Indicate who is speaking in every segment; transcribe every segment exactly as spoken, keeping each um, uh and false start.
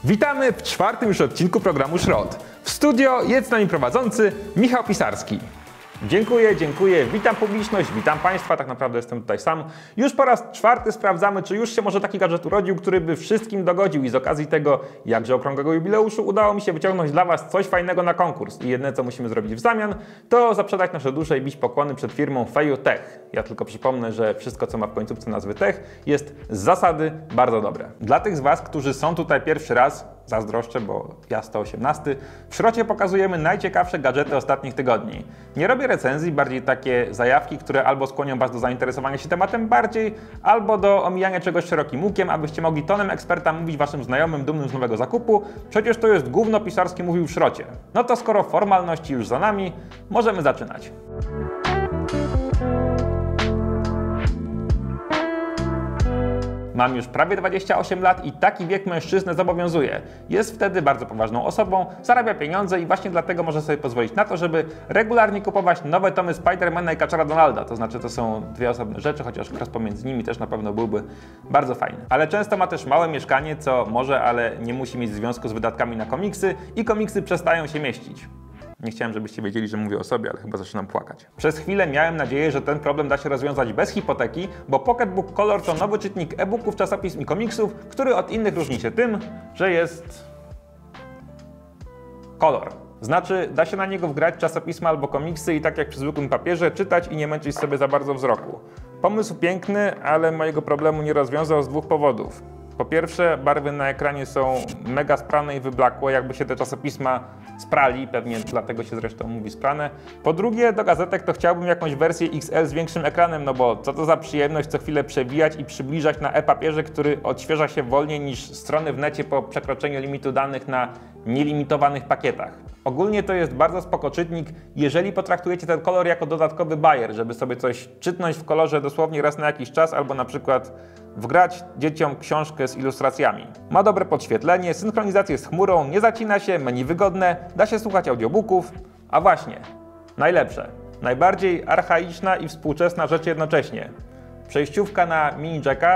Speaker 1: Witamy w czwartym już odcinku programu Szrot. W studio jest z nami prowadzący Michał Pisarski. Dziękuję, dziękuję, witam publiczność, witam Państwa, tak naprawdę jestem tutaj sam. Już po raz czwarty sprawdzamy, czy już się może taki gadżet urodził, który by wszystkim dogodził i z okazji tego jakże okrągłego jubileuszu udało mi się wyciągnąć dla Was coś fajnego na konkurs. I jedyne co musimy zrobić w zamian, to zaprzedać nasze dusze i bić pokłony przed firmą Feju Tech. Ja tylko przypomnę, że wszystko co ma w końcówce nazwy Tech jest z zasady bardzo dobre. Dla tych z Was, którzy są tutaj pierwszy raz, zazdroszczę, bo ja sto osiemnasty, w Szrocie pokazujemy najciekawsze gadżety ostatnich tygodni. Nie robię recenzji, bardziej takie zajawki, które albo skłonią Was do zainteresowania się tematem bardziej, albo do omijania czegoś szerokim łukiem, abyście mogli tonem eksperta mówić Waszym znajomym dumnym z nowego zakupu, przecież to jest gówno Pisarski mówił w Szrocie. No to skoro formalności już za nami, możemy zaczynać. Mam już prawie dwadzieścia osiem lat i taki wiek mężczyznę zobowiązuje. Jest wtedy bardzo poważną osobą, zarabia pieniądze i właśnie dlatego może sobie pozwolić na to, żeby regularnie kupować nowe tomy Spidermana i Kaczora Donalda. To znaczy to są dwie osobne rzeczy, chociaż cross pomiędzy nimi też na pewno byłby bardzo fajny. Ale często ma też małe mieszkanie, co może, ale nie musi mieć związku z wydatkami na komiksy i komiksy przestają się mieścić. Nie chciałem, żebyście wiedzieli, że mówię o sobie, ale chyba zaczynam płakać. Przez chwilę miałem nadzieję, że ten problem da się rozwiązać bez hipoteki, bo Pocketbook Color to nowy czytnik e-booków, czasopism i komiksów, który od innych różni się tym, że jest kolor. Znaczy, da się na niego wgrać czasopisma albo komiksy i tak jak przy zwykłym papierze czytać i nie męczyć sobie za bardzo wzroku. Pomysł piękny, ale mojego problemu nie rozwiązał z dwóch powodów. Po pierwsze, barwy na ekranie są mega sprane i wyblakłe, jakby się te czasopisma sprali, pewnie dlatego się zresztą mówi sprane. Po drugie, do gazetek to chciałbym jakąś wersję X L z większym ekranem, no bo co to za przyjemność co chwilę przewijać i przybliżać na e-papierze, który odświeża się wolniej niż strony w necie po przekroczeniu limitu danych na nielimitowanych pakietach. Ogólnie to jest bardzo spoko czytnik, jeżeli potraktujecie ten kolor jako dodatkowy bajer, żeby sobie coś czytnąć w kolorze dosłownie raz na jakiś czas, albo na przykład wgrać dzieciom książkę z ilustracjami. Ma dobre podświetlenie, synchronizację z chmurą, nie zacina się, menu wygodne, da się słuchać audiobooków, a właśnie, najlepsze, najbardziej archaiczna i współczesna rzecz jednocześnie. Przejściówka na mini jacka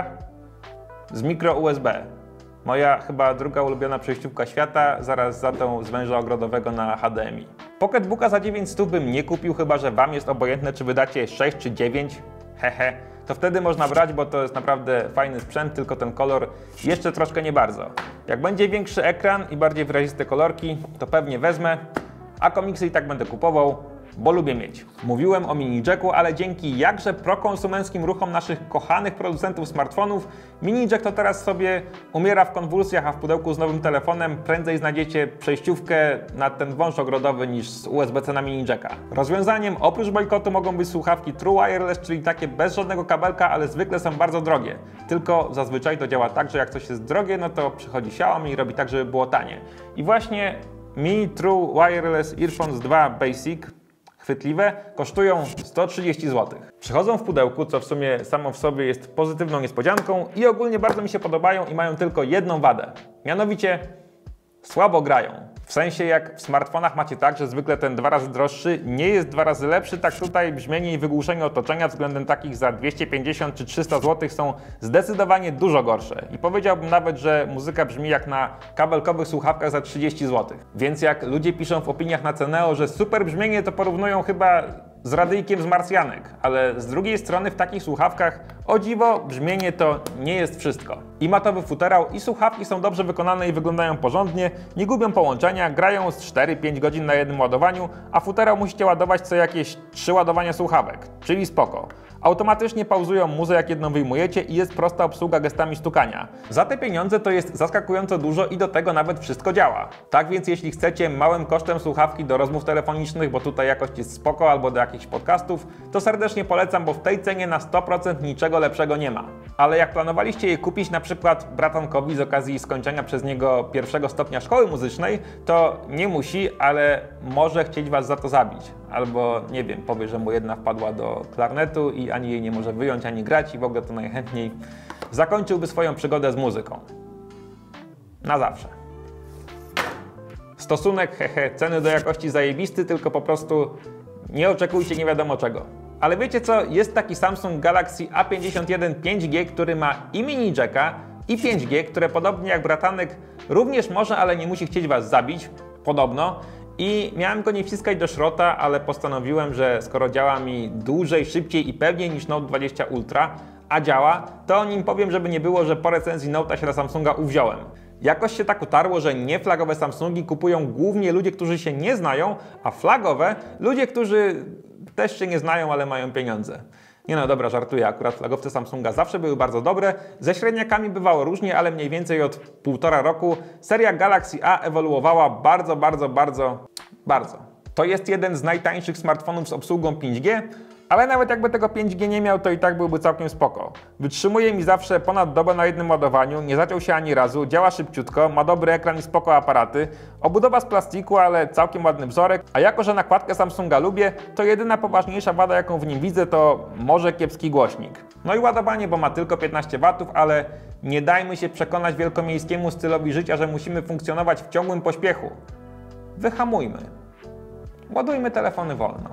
Speaker 1: z mikro U S B. Moja chyba druga ulubiona przejściówka świata, zaraz za tą z węża ogrodowego na H D M I. Pocketbooka za dziewięćset bym nie kupił, chyba że Wam jest obojętne, czy wydacie sześć czy dziewięć. Hehe. To wtedy można brać, bo to jest naprawdę fajny sprzęt, tylko ten kolor jeszcze troszkę nie bardzo. Jak będzie większy ekran i bardziej wyraziste kolorki, to pewnie wezmę, a komiksy i tak będę kupował, bo lubię mieć. Mówiłem o mini jacku, ale dzięki jakże prokonsumenckim ruchom naszych kochanych producentów smartfonów, mini jack to teraz sobie umiera w konwulsjach, a w pudełku z nowym telefonem prędzej znajdziecie przejściówkę na ten wąż ogrodowy niż z U S B C na mini jacka. Rozwiązaniem oprócz bojkotu mogą być słuchawki True Wireless, czyli takie bez żadnego kabelka, ale zwykle są bardzo drogie. Tylko zazwyczaj to działa tak, że jak coś jest drogie, no to przychodzi Xiaomi i robi tak, żeby było tanie. I właśnie Mi True Wireless Earphones dwa Basic chwytliwe kosztują sto trzydzieści złotych. Przychodzą w pudełku, co w sumie samo w sobie jest pozytywną niespodzianką i ogólnie bardzo mi się podobają i mają tylko jedną wadę. Mianowicie słabo grają. W sensie jak w smartfonach macie tak, że zwykle ten dwa razy droższy nie jest dwa razy lepszy, tak tutaj brzmienie i wygłuszenie otoczenia względem takich za dwieście pięćdziesiąt czy trzysta złotych są zdecydowanie dużo gorsze. I powiedziałbym nawet, że muzyka brzmi jak na kabelkowych słuchawkach za trzydzieści złotych. Więc jak ludzie piszą w opiniach na Ceneo, że super brzmienie, to porównują chyba z radyjkiem z Marsjanek, ale z drugiej strony w takich słuchawkach, o dziwo, brzmienie to nie jest wszystko. I matowy futerał i słuchawki są dobrze wykonane i wyglądają porządnie, nie gubią połączenia, grają z cztery pięć godzin na jednym ładowaniu, a futerał musicie ładować co jakieś trzy ładowania słuchawek, czyli spoko. Automatycznie pauzują muzę jak jedną wyjmujecie i jest prosta obsługa gestami stukania. Za te pieniądze to jest zaskakująco dużo i do tego nawet wszystko działa. Tak więc jeśli chcecie małym kosztem słuchawki do rozmów telefonicznych, bo tutaj jakość jest spoko, albo do jakichś podcastów, to serdecznie polecam, bo w tej cenie na sto procent niczego lepszego nie ma. Ale jak planowaliście je kupić na przykład bratankowi z okazji skończenia przez niego pierwszego stopnia szkoły muzycznej, to nie musi, ale może chcieć Was za to zabić. Albo, nie wiem, powie, że mu jedna wpadła do klarnetu i ani jej nie może wyjąć, ani grać i w ogóle to najchętniej zakończyłby swoją przygodę z muzyką. Na zawsze. Stosunek, hehe, ceny do jakości zajebisty, tylko po prostu nie oczekujcie nie wiadomo czego. Ale wiecie co? Jest taki Samsung Galaxy A pięćdziesiąt jeden pięć G, który ma i mini jacka, i pięć G, które podobnie jak bratanek również może, ale nie musi chcieć Was zabić, podobno. I miałem go nie wciskać do szrota, ale postanowiłem, że skoro działa mi dłużej, szybciej i pewniej niż Note dwadzieścia Ultra, a działa, to o nim powiem, żeby nie było, że po recenzji Note'a się na Samsunga uwziąłem. Jakoś się tak utarło, że nieflagowe Samsungi kupują głównie ludzie, którzy się nie znają, a flagowe ludzie, którzy też się nie znają, ale mają pieniądze. Nie no, dobra, żartuję, akurat flagowce Samsunga zawsze były bardzo dobre. Ze średniakami bywało różnie, ale mniej więcej od półtora roku seria Galaxy A ewoluowała bardzo, bardzo, bardzo, bardzo. To jest jeden z najtańszych smartfonów z obsługą pięć G, ale nawet jakby tego pięć G nie miał, to i tak byłby całkiem spoko. Wytrzymuje mi zawsze ponad dobę na jednym ładowaniu, nie zaciął się ani razu, działa szybciutko, ma dobry ekran i spoko aparaty, obudowa z plastiku, ale całkiem ładny wzorek, a jako że nakładkę Samsunga lubię, to jedyna poważniejsza wada, jaką w nim widzę, to może kiepski głośnik. No i ładowanie, bo ma tylko piętnaście watów, ale nie dajmy się przekonać wielkomiejskiemu stylowi życia, że musimy funkcjonować w ciągłym pośpiechu. Wyhamujmy. Ładujmy telefony wolno.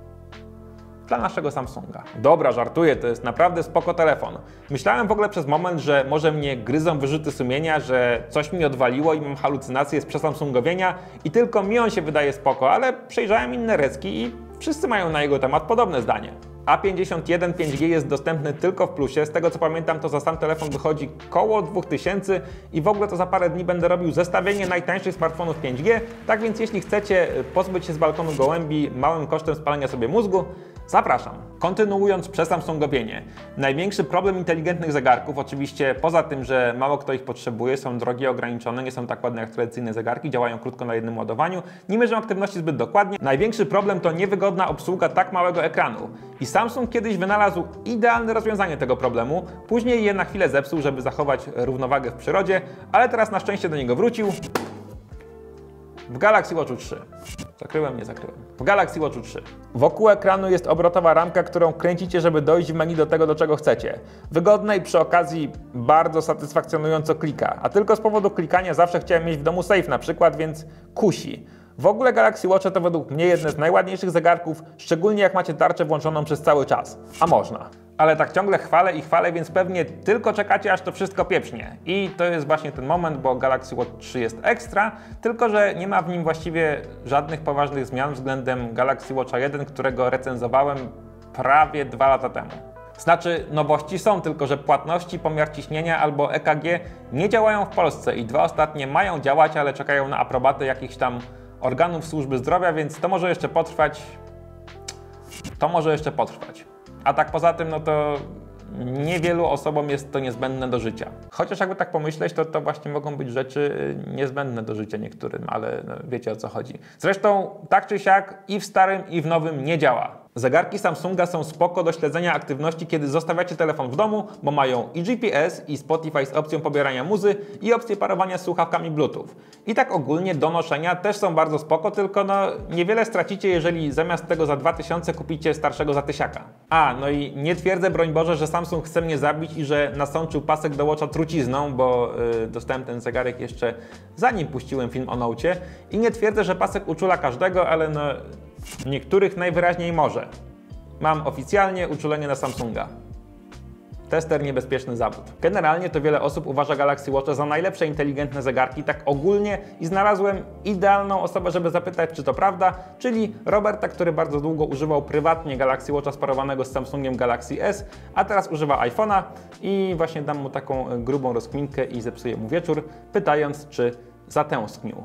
Speaker 1: Dla naszego Samsunga. Dobra, żartuję, to jest naprawdę spoko telefon. Myślałem w ogóle przez moment, że może mnie gryzą wyrzuty sumienia, że coś mi odwaliło i mam halucynacje z przesamsungowienia i tylko mi on się wydaje spoko, ale przejrzałem inne recki i wszyscy mają na jego temat podobne zdanie. A pięćdziesiąt jeden pięć G jest dostępny tylko w plusie, z tego co pamiętam to za sam telefon wychodzi koło dwa tysiące i w ogóle to za parę dni będę robił zestawienie najtańszych smartfonów pięć G, tak więc jeśli chcecie pozbyć się z balkonu gołębi małym kosztem spalenia sobie mózgu, zapraszam. Kontynuując przesamsungowienie. Największy problem inteligentnych zegarków, oczywiście poza tym, że mało kto ich potrzebuje, są drogie, ograniczone, nie są tak ładne jak tradycyjne zegarki, działają krótko na jednym ładowaniu, nie mierzą aktywności zbyt dokładnie. Największy problem to niewygodna obsługa tak małego ekranu. I Samsung kiedyś wynalazł idealne rozwiązanie tego problemu, później je na chwilę zepsuł, żeby zachować równowagę w przyrodzie, ale teraz na szczęście do niego wrócił w Galaxy Watchu trzy. Zakryłem, nie zakryłem. W Galaxy Watchu trzy. Wokół ekranu jest obrotowa ramka, którą kręcicie, żeby dojść w menu do tego, do czego chcecie. Wygodne i przy okazji bardzo satysfakcjonująco klika. A tylko z powodu klikania zawsze chciałem mieć w domu safe na przykład, więc kusi. W ogóle Galaxy Watch to według mnie jedne z najładniejszych zegarków, szczególnie jak macie tarczę włączoną przez cały czas. A można. Ale tak ciągle chwalę i chwalę, więc pewnie tylko czekacie, aż to wszystko pieprznie. I to jest właśnie ten moment, bo Galaxy Watch trzy jest ekstra, tylko że nie ma w nim właściwie żadnych poważnych zmian względem Galaxy Watcha jeden, którego recenzowałem prawie dwa lata temu. Znaczy, nowości są, tylko że płatności, pomiar ciśnienia albo E K G nie działają w Polsce i dwa ostatnie mają działać, ale czekają na aprobatę jakichś tam organów służby zdrowia, więc to może jeszcze potrwać. To może jeszcze potrwać. A tak poza tym, no to niewielu osobom jest to niezbędne do życia. Chociaż jakby tak pomyśleć, to to właśnie mogą być rzeczy niezbędne do życia niektórym, ale no, wiecie o co chodzi. Zresztą tak czy siak i w starym i w nowym nie działa. Zegarki Samsunga są spoko do śledzenia aktywności, kiedy zostawiacie telefon w domu, bo mają i G P S, i Spotify z opcją pobierania muzy, i opcję parowania z słuchawkami Bluetooth. I tak ogólnie do noszenia też są bardzo spoko, tylko no niewiele stracicie, jeżeli zamiast tego za dwa tysiące kupicie starszego za tysiaka. A, no i nie twierdzę, broń Boże, że Samsung chce mnie zabić i że nasączył pasek do Watcha trucizną, bo yy, dostałem ten zegarek jeszcze zanim puściłem film o Nocie. I nie twierdzę, że pasek uczula każdego, ale no niektórych najwyraźniej może. Mam oficjalnie uczulenie na Samsunga. Tester niebezpieczny zawód. Generalnie to wiele osób uważa Galaxy Watcha za najlepsze inteligentne zegarki, tak ogólnie, i znalazłem idealną osobę, żeby zapytać, czy to prawda, czyli Roberta, który bardzo długo używał prywatnie Galaxy Watcha sparowanego z Samsungiem Galaxy S, a teraz używa iPhone'a i właśnie dam mu taką grubą rozkminkę i zepsuję mu wieczór, pytając, czy zatęsknił.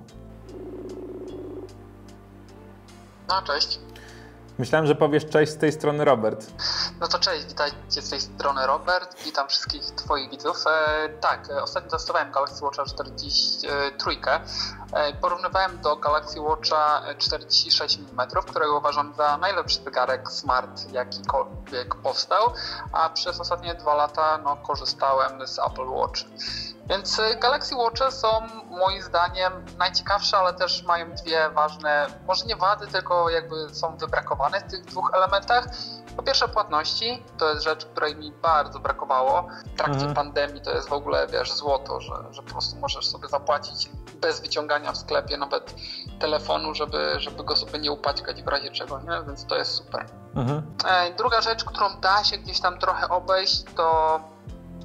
Speaker 2: No, cześć.
Speaker 1: Myślałem, że powiesz cześć z tej strony Robert.
Speaker 2: No to cześć, witajcie z tej strony Robert, witam wszystkich Twoich widzów. E, tak, ostatnio testowałem Galaxy Watcha czterdzieści trzy. E, porównywałem do Galaxy Watcha czterdzieści sześć milimetrów, którego uważam za najlepszy zegarek smart, jakikolwiek powstał, a przez ostatnie dwa lata no, korzystałem z Apple Watch. Więc Galaxy Watche są moim zdaniem najciekawsze, ale też mają dwie ważne, może nie wady, tylko jakby są wybrakowane w tych dwóch elementach. Po pierwsze płatności, to jest rzecz, której mi bardzo brakowało. W trakcie mhm. pandemii to jest w ogóle, wiesz, złoto, że, że po prostu możesz sobie zapłacić bez wyciągania w sklepie nawet telefonu, żeby, żeby go sobie nie upaćkać w razie czego, nie? Więc to jest super. Mhm. Druga rzecz, którą da się gdzieś tam trochę obejść, to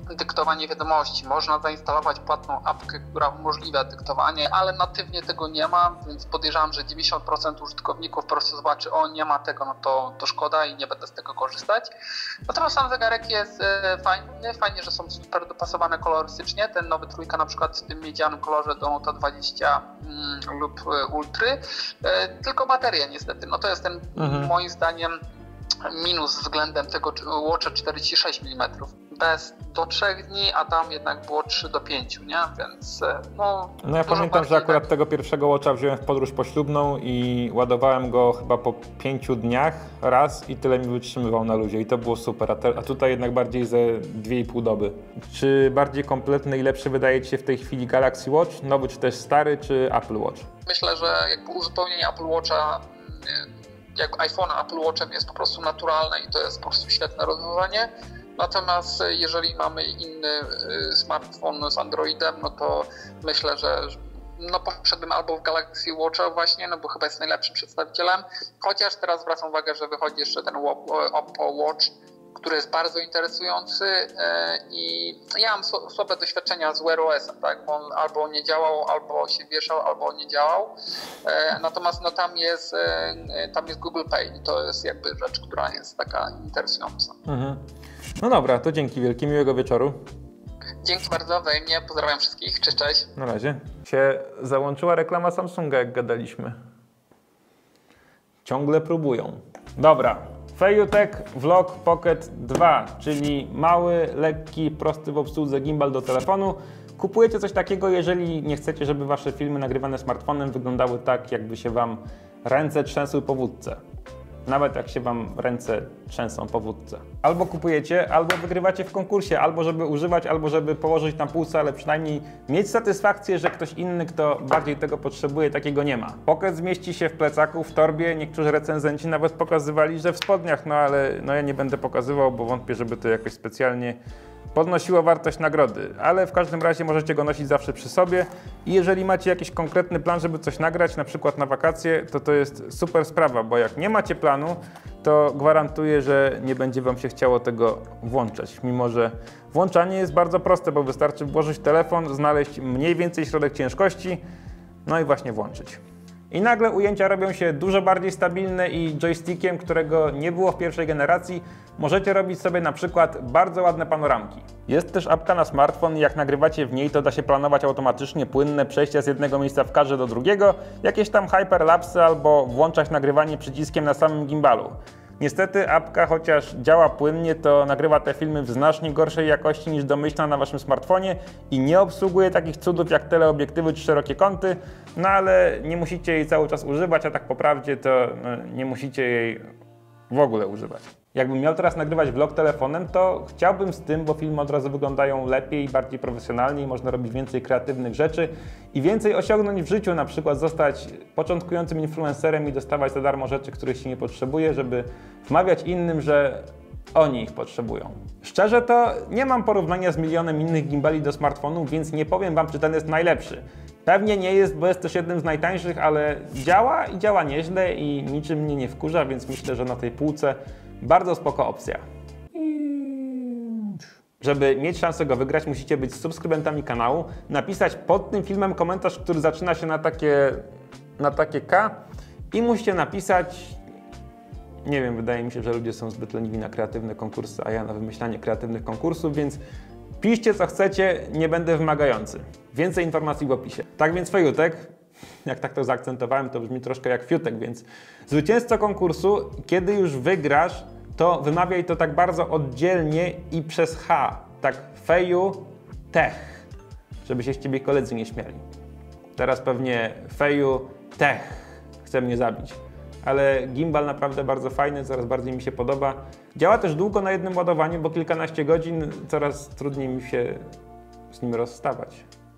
Speaker 2: dyktowanie wiadomości. Można zainstalować płatną apkę, która umożliwia dyktowanie, ale natywnie tego nie ma, więc podejrzewam, że dziewięćdziesiąt procent użytkowników po prostu zobaczy, o nie ma tego, no to, to szkoda i nie będę z tego korzystać. Natomiast sam zegarek jest fajny, fajnie, że są super dopasowane kolorystycznie. Ten nowy trójka na przykład w tym miedzianym kolorze do Note dwadzieścia mm, lub Ultry, tylko bateria niestety, no to jest ten mhm. moim zdaniem minus względem tego Watcha czterdzieści sześć milimetrów. Bez do trzech dni, a tam jednak było trzy do pięciu, nie? Więc no...
Speaker 1: No ja pamiętam, że akurat tak... tego pierwszego Watcha wziąłem w podróż poślubną i ładowałem go chyba po pięciu dniach raz i tyle mi wytrzymywał na luzie i to było super, a, te, a tutaj jednak bardziej ze dwie i pół doby. Czy bardziej kompletny i lepszy wydaje Ci się w tej chwili Galaxy Watch, nowy czy też stary, czy Apple Watch?
Speaker 2: Myślę, że jakby uzupełnienie Apple Watcha jak iPhone'a Apple Watchem jest po prostu naturalne i to jest po prostu świetne rozwiązanie. Natomiast jeżeli mamy inny smartfon z Androidem, no to myślę, że no poszedłbym albo w Galaxy Watcha właśnie, no bo chyba jest najlepszym przedstawicielem. Chociaż teraz zwracam uwagę, że wychodzi jeszcze ten Oppo Watch, który jest bardzo interesujący i ja mam słabe doświadczenia z Wear O S-em, tak? Bo on albo nie działał, albo się wieszał, albo nie działał. Natomiast no tam jest, tam jest Google Pay i to jest jakby rzecz, która jest taka interesująca. Mhm.
Speaker 1: No dobra, to dzięki wielkie, miłego wieczoru.
Speaker 2: Dzięki bardzo, wzajemnie, pozdrawiam wszystkich, cześć, cześć.
Speaker 1: Na razie. Się załączyła reklama Samsunga, jak gadaliśmy. Ciągle próbują. Dobra. Feiyutech Vlog Pocket dwa, czyli mały, lekki, prosty w obsłudze gimbal do telefonu. Kupujecie coś takiego, jeżeli nie chcecie, żeby wasze filmy nagrywane smartfonem wyglądały tak, jakby się wam ręce trzęsły po wódce. Nawet jak się wam ręce trzęsą po wódce. Albo kupujecie, albo wygrywacie w konkursie, albo żeby używać, albo żeby położyć na półce, ale przynajmniej mieć satysfakcję, że ktoś inny, kto bardziej tego potrzebuje, takiego nie ma. Pocket zmieści się w plecaku, w torbie, niektórzy recenzenci nawet pokazywali, że w spodniach, no ale no ja nie będę pokazywał, bo wątpię, żeby to jakoś specjalnie podnosiło wartość nagrody, ale w każdym razie możecie go nosić zawsze przy sobie i jeżeli macie jakiś konkretny plan, żeby coś nagrać, na przykład na wakacje, to to jest super sprawa, bo jak nie macie planu, to gwarantuję, że nie będzie wam się chciało tego włączać, mimo że włączanie jest bardzo proste, bo wystarczy włożyć telefon, znaleźć mniej więcej środek ciężkości, no i właśnie włączyć. I nagle ujęcia robią się dużo bardziej stabilne i joystickiem, którego nie było w pierwszej generacji, możecie robić sobie na przykład bardzo ładne panoramki. Jest też apka na smartfon i jak nagrywacie w niej, to da się planować automatycznie płynne przejścia z jednego miejsca w kadrze do drugiego, jakieś tam hyperlapsy albo włączać nagrywanie przyciskiem na samym gimbalu. Niestety apka, chociaż działa płynnie, to nagrywa te filmy w znacznie gorszej jakości niż domyślna na waszym smartfonie i nie obsługuje takich cudów jak teleobiektywy czy szerokie kąty, no ale nie musicie jej cały czas używać, a tak po prawdzie to no, nie musicie jej w ogóle używać. Jakbym miał teraz nagrywać vlog telefonem, to chciałbym z tym, bo filmy od razu wyglądają lepiej, bardziej profesjonalnie i można robić więcej kreatywnych rzeczy i więcej osiągnąć w życiu, na przykład zostać początkującym influencerem i dostawać za darmo rzeczy, których się nie potrzebuje, żeby wmawiać innym, że oni ich potrzebują. Szczerze to nie mam porównania z milionem innych gimbali do smartfonów, więc nie powiem wam, czy ten jest najlepszy. Pewnie nie jest, bo jest też jednym z najtańszych, ale działa i działa nieźle i niczym mnie nie wkurza, więc myślę, że na tej półce bardzo spoko opcja. Żeby mieć szansę go wygrać, musicie być subskrybentami kanału, napisać pod tym filmem komentarz, który zaczyna się na takie, na takie K i musicie napisać, nie wiem, wydaje mi się, że ludzie są zbyt leniwi na kreatywne konkursy, a ja na wymyślanie kreatywnych konkursów, więc piszcie co chcecie, nie będę wymagający. Więcej informacji w opisie. Tak więc Feiyutech, jak tak to zaakcentowałem, to brzmi troszkę jak fiutek, więc zwycięzca konkursu, kiedy już wygrasz, to wymawiaj to tak bardzo oddzielnie i przez H, tak Feiyutech, żeby się z ciebie koledzy nie śmiali. Teraz pewnie Feiyutech chce mnie zabić, ale gimbal naprawdę bardzo fajny, coraz bardziej mi się podoba. Działa też długo na jednym ładowaniu, bo kilkanaście godzin, coraz trudniej mi się z nim rozstawać.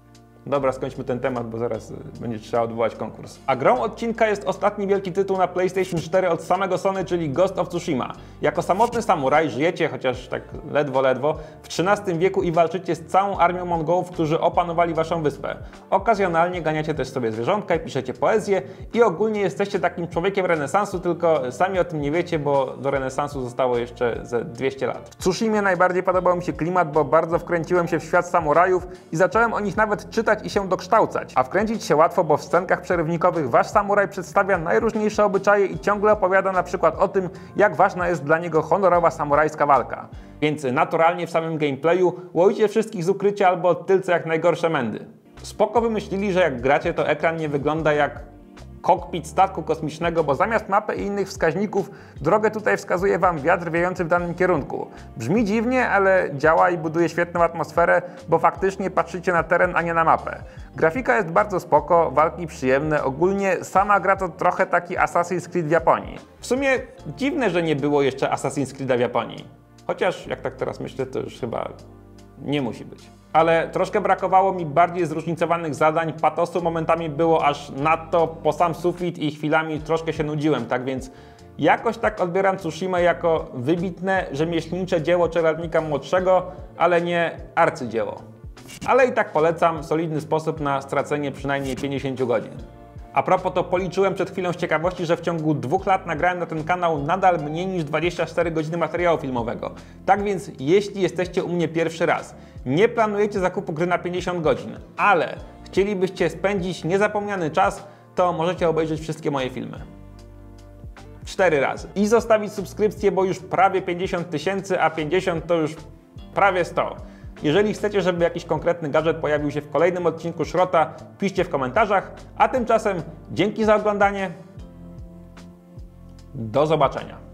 Speaker 1: Dobra, skończmy ten temat, bo zaraz będzie trzeba odwołać konkurs. A grą odcinka jest ostatni wielki tytuł na PlayStation cztery od samego Sony, czyli Ghost of Tsushima. Jako samotny samuraj żyjecie, chociaż tak ledwo, ledwo, w trzynastym wieku i walczycie z całą armią Mongołów, którzy opanowali waszą wyspę. Okazjonalnie ganiacie też sobie zwierzątka i piszecie poezję i ogólnie jesteście takim człowiekiem renesansu, tylko sami o tym nie wiecie, bo do renesansu zostało jeszcze ze dwieście lat. W Tsushimie najbardziej podobał mi się klimat, bo bardzo wkręciłem się w świat samurajów i zacząłem o nich nawet czytać i się dokształcać. A wkręcić się łatwo, bo w scenkach przerywnikowych wasz samuraj przedstawia najróżniejsze obyczaje i ciągle opowiada na przykład o tym, jak ważna jest dla niego honorowa samurajska walka. Więc naturalnie w samym gameplayu łowicie wszystkich z ukrycia albo od tylca jak najgorsze mędy. Spoko wymyślili, że jak gracie, to ekran nie wygląda jak kokpit statku kosmicznego, bo zamiast mapy i innych wskaźników drogę tutaj wskazuje wam wiatr wiejący w danym kierunku. Brzmi dziwnie, ale działa i buduje świetną atmosferę, bo faktycznie patrzycie na teren, a nie na mapę. Grafika jest bardzo spoko, walki przyjemne, ogólnie sama gra to trochę taki Assassin's Creed w Japonii. W sumie dziwne, że nie było jeszcze Assassin's Creed'a w Japonii. Chociaż jak tak teraz myślę, to już chyba nie musi być. Ale troszkę brakowało mi bardziej zróżnicowanych zadań, patosu momentami było aż nadto po sam sufit i chwilami troszkę się nudziłem, tak więc jakoś tak odbieram Tsushima jako wybitne, rzemieślnicze dzieło czeladnika młodszego, ale nie arcydzieło. Ale i tak polecam, solidny sposób na stracenie przynajmniej pięćdziesięciu godzin. A propos, to policzyłem przed chwilą z ciekawości, że w ciągu dwóch lat nagrałem na ten kanał nadal mniej niż dwadzieścia cztery godziny materiału filmowego. Tak więc, jeśli jesteście u mnie pierwszy raz, nie planujecie zakupu gry na pięćdziesiąt godzin, ale chcielibyście spędzić niezapomniany czas, to możecie obejrzeć wszystkie moje filmy. Cztery razy. I zostawić subskrypcję, bo już prawie pięćdziesiąt tysięcy, a pięćdziesiąt to już prawie sto. Jeżeli chcecie, żeby jakiś konkretny gadżet pojawił się w kolejnym odcinku Szrota, piszcie w komentarzach, a tymczasem dzięki za oglądanie. Do zobaczenia.